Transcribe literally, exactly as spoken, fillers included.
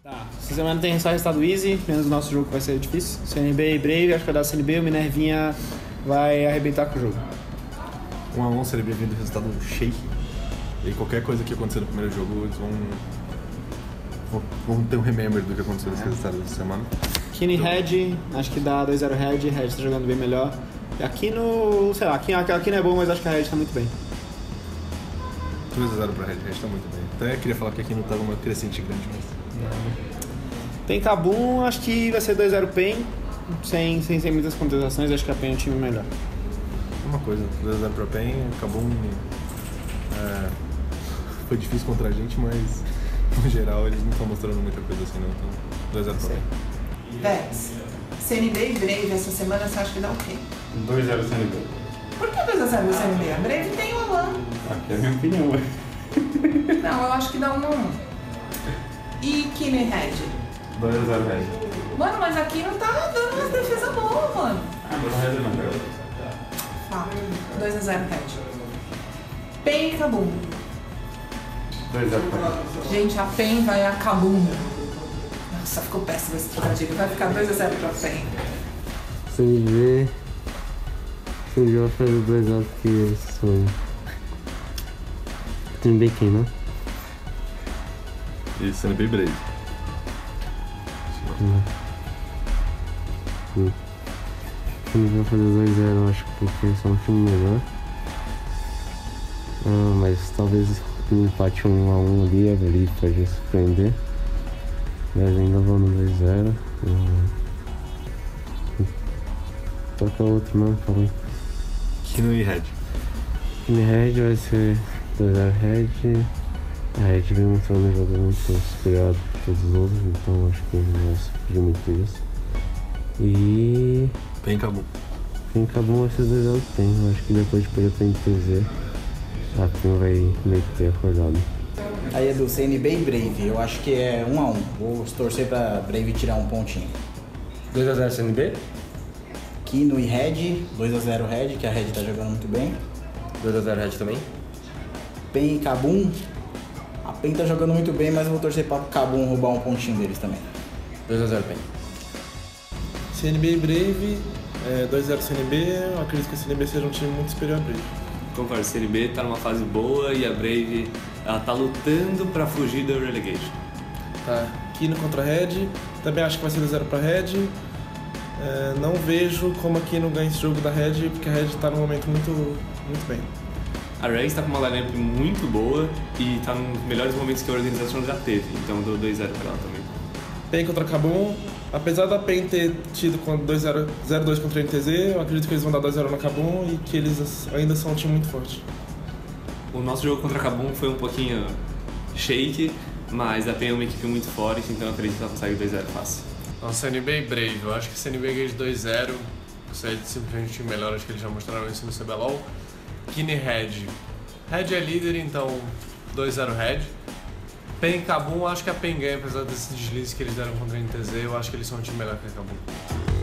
Tá, essa semana tem só resultado easy, menos o nosso jogo que vai ser difícil. C N B e Brave, acho que vai dar C N B, o Minervinha vai arrebentar com o jogo. um a um, C N B vindo resultado shake. E qualquer coisa que acontecer no primeiro jogo, eles vão, vão, vão ter um remember do que aconteceu nesse resultado dessa semana. Kine Red, acho que dá dois a zero Red, Red tá jogando bem melhor. E aqui no, sei lá, aqui, aqui não é bom, mas acho que a Red tá muito bem. dois a zero pra Red, Red tá muito bem. Até queria falar que aqui não tava uma crescente grande, mas... Pen Kabum, acho que vai ser dois a zero Pen, sem, sem, sem muitas contestações, acho que a Pen é um time melhor. Uma coisa, dois a zero pra Pen, Kabum é, foi difícil contra a gente, mas no geral eles não estão mostrando muita coisa assim não, então dois a zero pra Pen. Vex, C N B e Brave essa semana você acha que dá o quê? dois a zero C N B. Por que dois a zero C N B? A Brave tem o Alan. Aqui é a minha opinião, ué. Não, eu acho que dá um a um. E Kine Red? dois a zero Red. Mano, mas aqui não tá dando umas defesas boas, mano. Ah, mas não Red não, cara. Tá, dois a zero Red. Pen e Kabum. dois a zero Pen. Gente, a Pen vai a Kabum. Nossa, ficou péssimo esse trocadilho. Vai ficar dois a zero pra Pen. C N B. C N B vai fazer dois a zero porque eles são. Tem bem quem, né? E C N B e Brave. Hum. Hum. C N B vai fazer dois a zero, acho, porque eles são um time melhor. Ah, mas talvez um empate um a um ali, a Brave pode surpreender. Mas ainda vão no dois a zero. Hum. Qual que é o outro nome? Fala aí. Kino e Red. Kine Red vai ser dois a zero Red. A Red vem mostrando um jogo muito superior a todos os outros, então acho que não vai sofrer muito isso. E... Pen Kabum. Pen Kabum vai ser dois a zero Pen, eu acho que depois de perder pra N T Z, a Pen vai meio que ter acordado. Aí é do C N B e Brave, eu acho que é um a um. Vou torcer pra Brave tirar um pontinho. dois a zero C N B? Kino e Red, dois a zero Red, que a Red tá jogando muito bem. dois a zero Red também? Pen e Kabum. A Pen tá jogando muito bem, mas eu vou torcer pra Kabum roubar um pontinho deles também. dois a zero Pen. C N B e Brave, é, dois a zero C N B, eu acredito que a C N B seja um time muito superior a Brave. Concordo, a C N B tá numa fase boa e a Brave ela tá lutando pra fugir do relegation. Tá, Kino contra a Red, também acho que vai ser dois a zero pra Red. É, não vejo como a Kino ganha esse jogo da Red, porque a Red tá num momento muito, muito bem. A Rex tá com uma lineup muito boa e tá nos melhores momentos que a organização já teve, então eu dou dois a zero pra ela também. Pen contra Kabum, apesar da Pen ter tido dois a zero a dois contra a N T Z, eu acredito que eles vão dar dois a zero na Kabum e que eles ainda são um time muito forte. O nosso jogo contra a Kabum foi um pouquinho shake, mas a Pen é uma equipe muito forte, então eu acredito que ela consegue dois a zero fácil. Então, C N B e Brave, eu acho que C N B ganha de dois a zero, isso aí é simplesmente um time melhor, acho que eles já mostraram isso no C B L O L. Kine Red, Red é líder, então dois a zero Red. Pen Kabum, acho que a Pen ganha, apesar desse deslize que eles deram contra a N T Z, eu acho que eles são um time melhor que a Kabum.